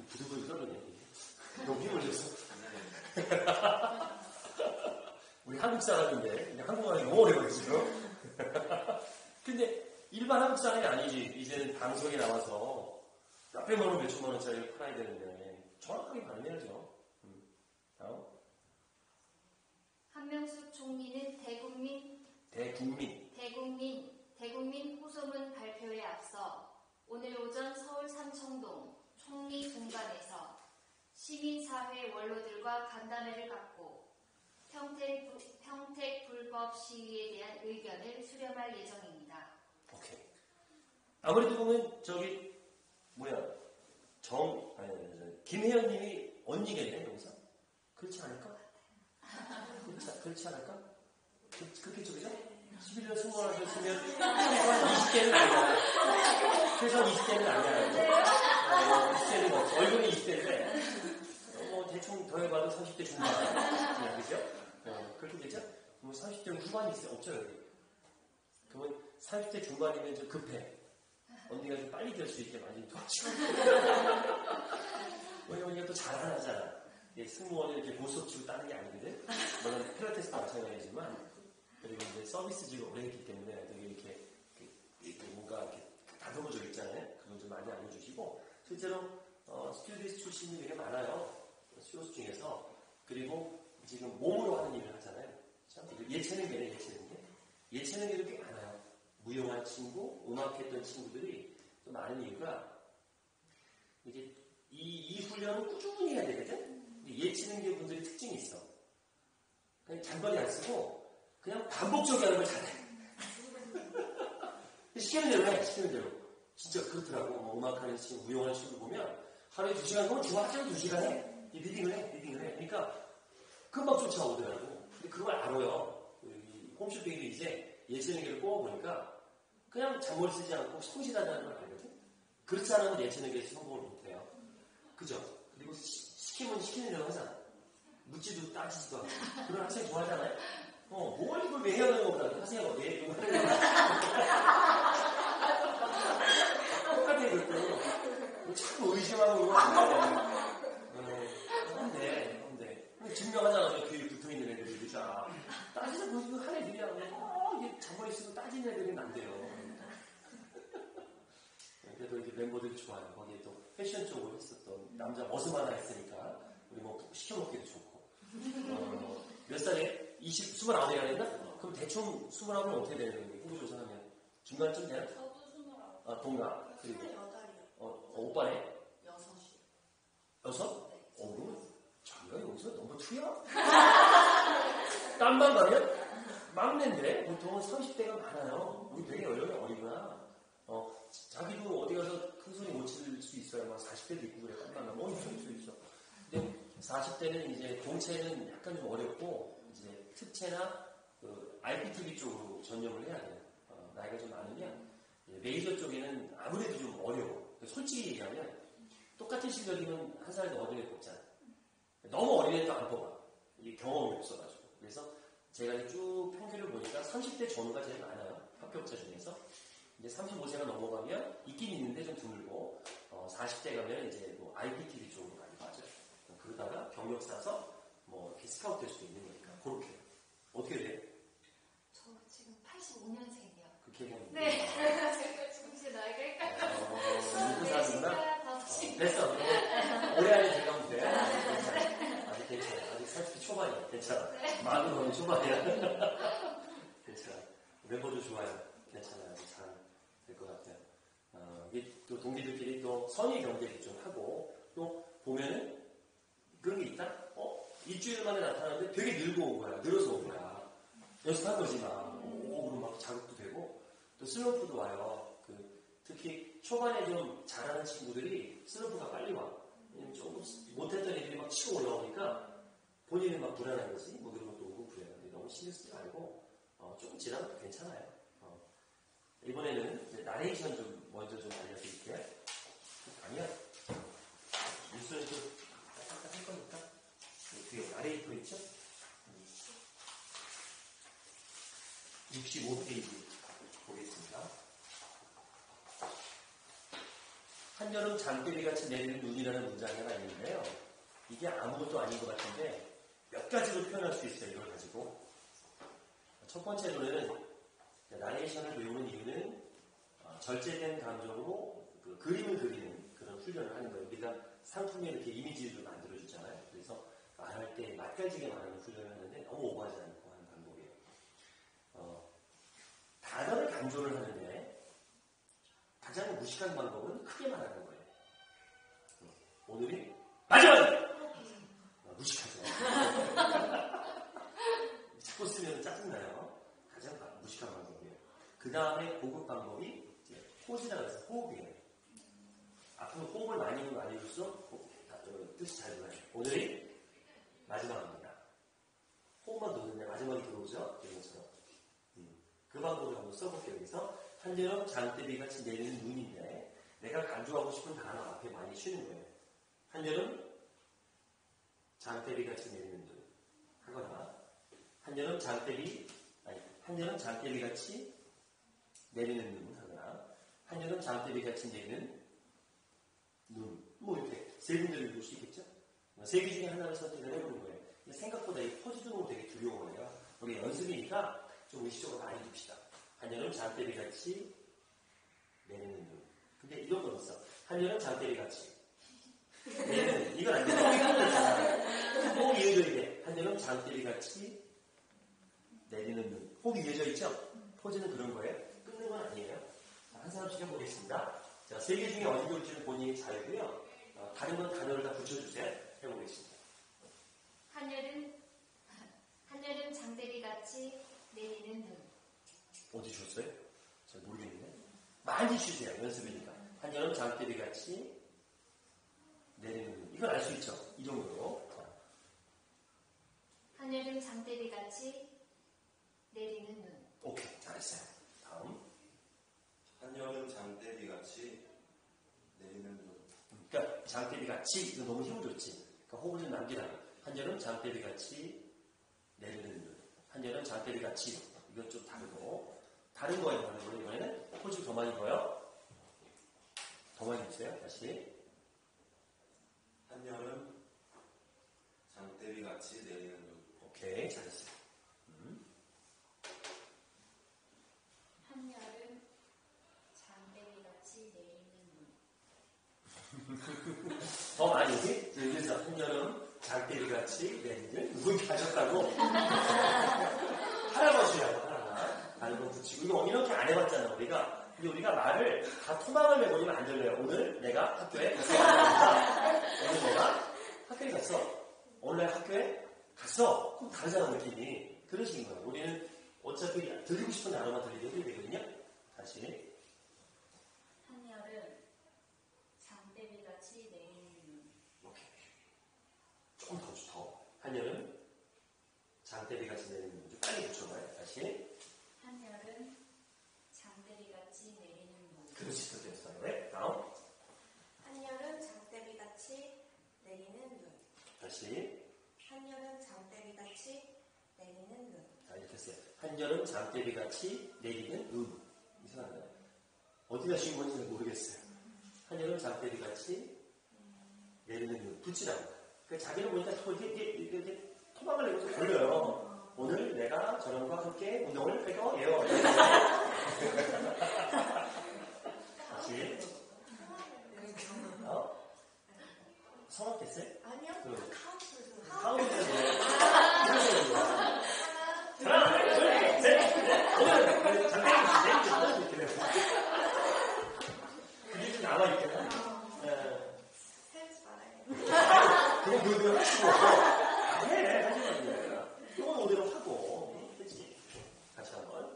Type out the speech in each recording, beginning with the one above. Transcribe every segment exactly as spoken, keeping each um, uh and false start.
부들부들 떨리네. 너무 힘을 줬어. 우리 한국 사람인데, 한국말이 너무 어려워지죠? 근데 일반 한국 사람이 아니지. 이제는 방송에 나와서 몇백만 원, 몇천만 원짜리를 팔아야 되는데, 정확하게 발음해야죠. 음. 다음. 한명숙 총리는 대국민, 대국민, 대국민, 대국민 호소문 발표에 앞서 오늘 오전 서울 삼청동 총리 공간에서 시민사회 원로들과 간담회를 갖고 평택, 평택 불법 시위에 대한 의견을 수렴할 예정입니다. 오케이. 아무래도 보면 저기 뭐야 정 아니, 아니, 아니 김혜연님이 언니겠네 여기서 그렇지 않을까? 그렇지, 그렇지 않을까? 그, 그렇게 쪽이죠? 십일 년 승무원하셨으면 최소한 이십 대는 아니잖아요. 최소한 이십 대는 아니잖아요. 어, 이십 대는 없어. 얼굴은 이십 대인데 어, 뭐 대충 더해봐도 삼십 대 중반 그냥 그죠? 어, 그렇게 되죠? 뭐 삼십 대 후반이 있어요. 없죠 여기. 그러면 삼십 대 중반이면 좀 급해. 언니가 좀 빨리 될 수 있게 많이 도와줘. 왜냐면 언니가 또 잘하잖아. 승무원을 이렇게 고스톱 치고 따는 게 아니거든. 물론 필라테스도 마찬가지지만 그리고 이제 서비스직을 오래 했기 때문에 되게 이렇게, 이렇게 뭔가 이렇게 다듬어져 있잖아요. 그걸 좀 많이 알려주시고 실제로 어, 스튜디오스 출신이 되게 많아요. 스튜디오스 중에서. 그리고 지금 몸으로 하는 일을 하잖아요. 참 예체능계네 예체능계. 예체능계도 꽤 많아요. 무용한 친구, 음악했던 친구들이 또 많은 이유가 이게 이, 이 훈련을 꾸준히 해야 되거든. 예체능계 분들이 특징이 있어. 그냥 잔머리 안 쓰고 그냥 반복적으로 하는 걸 잘해. 시키는 대로 해, 시키는 대로. 진짜 그렇더라고. 뭐 음악하는 친구, 무용하는 친구 보면 하루에 두 시간 하면 중학교 두 시간 해. 이 리딩을 해, 리딩을 해. 그러니까 금방 쫓아오더라고. 근데 그걸 알아요. 홈쇼핑도 이제 예체능계를 뽑아보니까 그냥 잔머리 쓰지 않고 성실하다는 걸 알거든. 그렇지 않으면 예체능계에서 성공을 못해요. 그죠? 그리고 시, 시키면 시키는 대로 하잖아. 묻지도 따지지도 않고. 그런 학생 좋아하잖아요? 어, 뭘 이걸 왜 해야 하는 거보다 하세요. 왜 이거 하는 거야? 똑같아, 이것도. 자꾸 의심하고 그런데, 그런데. 증명하잖아. 교육 붙어 있는 애들이. 그죠? 따지자 보시고 한 애들이야. 어, 이게 잔머리 쓰고 따지는 애들은 안 돼요. 그래도 이렇게 멤버들이 좋아요. 거기에 또 패션 쪽으로 했었던 남자 머슴 하나 했으니까 우리 뭐 시켜먹기도 좋고. 어, 몇 살에? 이십, 스물아홉이라 했나? 그럼 대충 스물아홉은 어떻게 되는 거예요? 후보조사하면 중간쯤 돼요? 저도 스물아홉. 아, 동갑. 그리고 스물여덟이요. 어, 어, 오빠네? 여섯이요. 여섯? 네. 어, 그러면 자기가 여기서 넘버 투야? 땀만 가면? 막내인데 보통은 삼십 대가 많아요. 우리 되게 연령이 어리구나. 어, 자기도 어디 가서 큰 소리 못 칠 수 있어요. 막 사십 대도 있고 그래. 땀만 가면 어, 있을 수 있어. 근데 사십 대는 이제 공채는 약간 좀 어렵고 이제 특채나 그 아이피티비 쪽으로 전념을 해야 돼요. 어, 나이가 좀 많으면 메이저 쪽에는 아무래도 좀 어려워. 솔직히 얘기하면 똑같은 실력이면 한 살 더 어린 애 뽑잖아. 너무 어린 애도 안 뽑아. 이게 경험이 없어가지고. 그래서 제가 이제 쭉 평균을 보니까 삼십 대 전후가 제일 많아요. 합격자 중에서. 이제 삼십오 세가 넘어가면 있긴 있는데 좀 드물고, 어, 사십 대 가면 이제 뭐 아이피티비 쪽으로 많이 빠져요. 그러다가 경력 쌓아서 뭐 이렇게 스카우트 될 수도 있는 거니까. 그렇게. 어떻게 돼? 저 지금 팔십오 년생이요. 그렇게 얘기하면 네. 제가 지금 제 나이가 헷갈려서. 어, 네 시가 다섯 시. 됐어. 올해 안에 들어가면 돼. 괜찮아. 아직 괜찮아. 아직 삼십 대 초반이야. 괜찮아. 네. 많은 건 초반이야. 괜찮아. 멤버도 좋아요. 괜찮아요. 잘 될 것 같아요. 어, 이게 또 동기들끼리 또 선의 경계를 좀 하고, 또 보면은 그런 게 있다? 어? 일주일 만에 나타나는데 되게 늙어 온 거야. 늘어서 온 거야. 연습한 거지, 막. 오, 그럼 막 자극도 되고, 또 슬럼프도 와요. 그, 특히 초반에 좀 잘하는 친구들이 슬럼프가 빨리 와. 조금 못했던 애들이 막 치고 올라오니까 본인은 막 불안한 거지. 뭐 그런 것도 오고 그래요. 너무 신경 쓰지 말고, 어, 조금 지나면 괜찮아요. 어. 이번에는 이제 나레이션 좀 먼저 좀 알려드릴게요. 아니야. 뉴스는 좀 딱딱딱 할 거니까. 뒤에 나레이터 있죠? 육십오 페이지 보겠습니다. 한여름 장대비같이 내리는 눈이라는 문장이 하나 있는데요. 이게 아무것도 아닌 것 같은데 몇 가지로 표현할 수 있어요. 이걸 가지고. 첫 번째로는 나레이션을 외우는 이유는 절제된 감정으로 그 그림을 그리는 그런 훈련을 하는 거예요. 우리가 상품에 이렇게 이미지를 만들어주잖아요. 그래서 말할 때 맛깔지게 말하는 훈련을 하는데 너무 오버하지 않고 하는 방법이에요. 어, 단어를 강조를 하는데 가장 무식한 방법은 크게 말하는 거예요. 오늘이 마지막이에요. 어, 무식하죠. 자꾸 쓰면 짜증나요. 가장 무식한 방법이에요. 그 다음에 고급 방법이 이제 호지라고 해서 호흡이에요. 앞으로 호흡을 많이 하면 많이 할수록 뜻이 잘 들어요. 오늘이 마지막입니다. 호흡만 넣는데 마지막이 들어오죠? 이것처럼. 음. 그 방법을 한번 써볼게요. 여기서 한여름 장대비같이 내리는 눈인데 내가 강조하고 싶은 단어 앞에 많이 쉬는 거예요. 한여름 장대비같이 내리는 눈 하거나 한여름 장대비 아니 한여름 장대비같이 내리는 눈 하거나 한여름 장대비같이 내리는 눈 뭐 이렇게 세 군데를 읽을 수 있겠죠? 세 개 중에 하나를 선택을 해보는 거예요. 생각보다 이 퍼즐도 되게 두려워요. 우리 연습이니까 좀 의식적으로 많이 둡시다. 한여름 장대비같이 내리는 눈. 근데 이런 건 있어. 한여름 장대비같이 내리는 눈. 이건 안 돼. 꼭 이어져야 돼. 한여름 장대비같이 내리는 눈. 꼭 이어져 있죠? 퍼즐은 그런 거예요. 끊는 건 아니에요. 자, 한 사람씩 해보겠습니다. 자, 세 개 중에 어디 올지는 본인이 자유고요. 어, 다른 건 단어를 다 붙여주세요. 해보겠습니다. 한여름, 한여름 장대비같이 내리는 눈. 어디 줬어요? 잘 모르겠는데. 많이 쉬세요. 연습이니까. 한여름 장대비같이 내리는 눈. 이건 알 수 있죠? 이 정도로. 자. 한여름 장대비같이 내리는 눈. 오케이. 잘했어요. 다음. 한여름 장대비같이 내리는 눈. 그러니까 장대비같이 이거 너무 힘들었지. 그러니까 호흡을 좀 남기라. 한여름 장대비같이 내리는 눈. 한여름 장대비같이 이건 좀 다르고 다른 거예요. 다른 거예요. 이번에는 호흡 더 많이 넣어요. 더 많이 주세요. 다시. 한여름 장대비같이 내리는 눈. 오케이. 잘했어요. 음. 한여름 장대비같이 내리는 눈. 더 많이 오지? 여기서 한여름 장대비같이 내리는 누군 하셨다고? 할아버지라고 하나. 다른 거 붙이고. 이거 이렇게 안 해봤잖아, 우리가. 근데 우리가 말을 다 토막을 내버리면 안 들려요. 오늘 내가 학교에 갔어. 오늘 내가 학교에 갔어. 오늘 내가 학교에 갔어. 그럼 다르잖아, 느낌이. 그러신 거예요. 우리는 어차피 들리고 싶은 단어만 들리게 해야 되거든요. 다시. 한여름 장대비같이 내리는 눈. 오케이. 조금 더 더. 한여름 장대비같이 내리는 눈. 좀 빨리 붙여봐요. 다시. 한여름 장대비같이 내리는 눈. 그렇지, 더 됐어요. 네, 다음. 한여름 장대비같이 내리는 눈. 다시. 한여름 장대비같이 내리는 눈. 자, 이렇게 했어요. 한여름 장대비같이 내리는 눈. 이상하네. 어디가 쉬운 건지 모르겠어요. 한여름 장대비같이 내리는 눈. 붙이라고. 그 자기를 보니까 이렇게, 이렇게, 이렇게 토막을 내면서 걸려요. 오늘 내가 저녁과 함께 운동을 할 거예요. 다시. 어? 성악 됐어요? 아니요. 그, 카운트에서. 카운트에서 이러시는 거야. 하나, 둘, 셋, 넷. 오늘 장대비같이 이렇게 되고. 그게 좀 남아있겠다. 세우지 말아요. 그냥 그대로 하시고. 해, 하지 말고. 이건 오대로 하고. 그치? 같이 한번.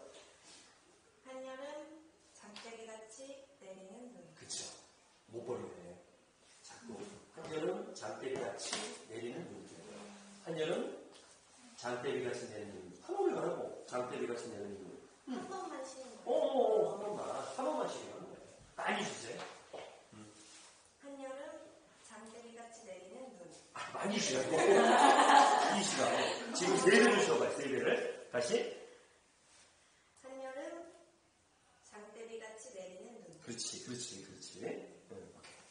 한여름 장대비같이 내리는 눈. 그쵸. 못 버리네. 자꾸. 한여름 장대비같이 내리는 눈. 한여름 장대비같이 내리는 눈. 한 번에 가라고. 장대비같이 내리는 눈. 한 번만 쉬는 거예요. 어어어, 한 번만. 한 번만 쉬면 돼. 많이 주세요. 한여름 장대비같이 내리는 눈. 아, 많이 쉬라고. 이 시간. 지금 세 배를 쉬어봐요, 세 배를. 다시. 한여름 장대비같이 내리는 눈. 그렇지, 그렇지, 그렇지. 응, 오케이.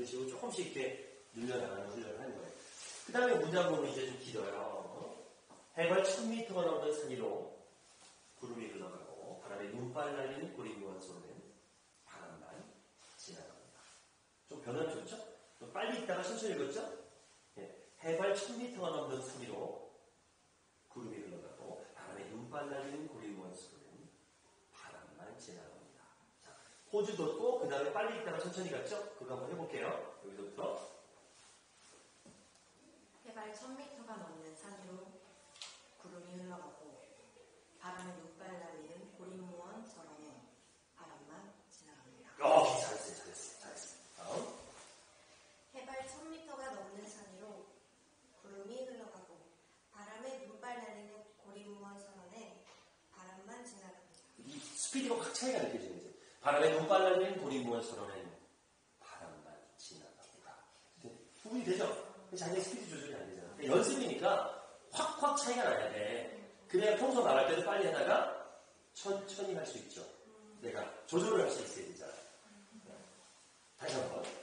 그런 식으로 조금씩 이렇게 늘려나가는 훈련을 하는 거예요. 그 다음에 문장부는 이제 좀 길어요. 어? 해발 천 미터가 넘는 산 위로 구름이 흘러가고 바람에 눈발 날리는 고리무원 소리는 바람만 지나갑니다. 좀 변화 좋죠? 좀 빨리 있다가 천천히 읽었죠? 예. 해발 천 미터가 넘는 산 위로 구름이 흘러가고 바람에 눈발 날리는 고리무원 소리는 바람만 지나갑니다. 자, 호주 뒀고 그 다음에 빨리 있다가 천천히 갔죠? 그거 한번 해볼게요. 여기서부터. 해발 천 미터가 넘는 산으로 구름이 흘러가고 바람에 눈발 날리는 고립무원 저런에 바람만 지나갑니다. 어, 잘했어요, 잘했어요, 잘했어요. 다음. 해발 천 미터가 넘는 산으로 구름이 흘러가고 바람에 눈발 날리는 고립무원 선원에 바람만 지나갑니다. 이 스피드가 확 차이가 느껴지는 거죠. 바람에 눈발 날리는 고리무원 선언에는 바람만 지나갑니다. 구분이 되죠? 자기 스피드 조절이 안 되잖아. 그러니까 연습이니까 확확 차이가 나야 돼. 그래야 평소 말할 때도 빨리 하다가 천천히 할 수 있죠. 내가 조절을 할 수 있어야 되잖아. 다시 한번.